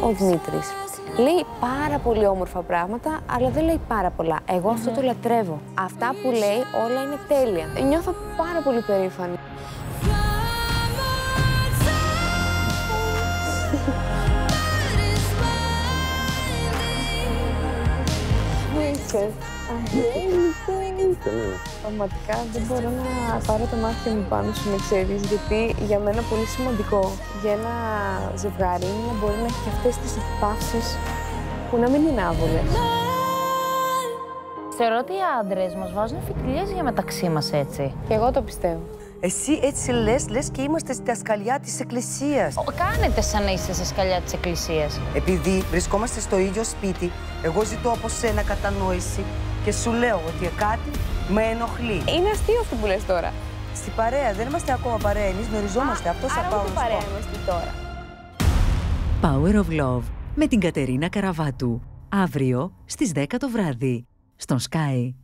ο Δημήτρης. Λέει πάρα πολύ όμορφα πράγματα, αλλά δεν λέει πάρα πολλά. Εγώ αυτό το λατρεύω. Αυτά που λέει όλα είναι τέλεια. Νιώθω πάρα πολύ περήφανη. Πραγματικά δεν μπορώ να πάρω τα μάτια μου πάνω σου, με ξέρεις, γιατί για μένα πολύ σημαντικό για ένα ζευγάρι είναι να μπορεί να έχει και αυτές τις επαφές που να μην είναι άβολες. Θεωρώ ότι οι άντρες μας βάζουν φιτιλιές για μεταξύ μας έτσι. Και εγώ το πιστεύω. Εσύ έτσι λες και είμαστε στα σκαλιά της εκκλησίας. Κάνετε σαν να είστε στα σκαλιά της εκκλησίας. Επειδή βρισκόμαστε στο ίδιο σπίτι, εγώ ζητώ από σένα κατανόηση και σου λέω ότι κάτι με ενοχλεί. Είναι αστείο αυτό που λες τώρα. Στην παρέα, δεν είμαστε ακόμα παρέα, εμείς γνωριζόμαστε. Αυτό θα πάω να σου πω. Παρέα είμαστε τώρα. Power of Love με την Κατερίνα Καραβάτου. Αύριο στις 10 το βράδυ. Στον Sky.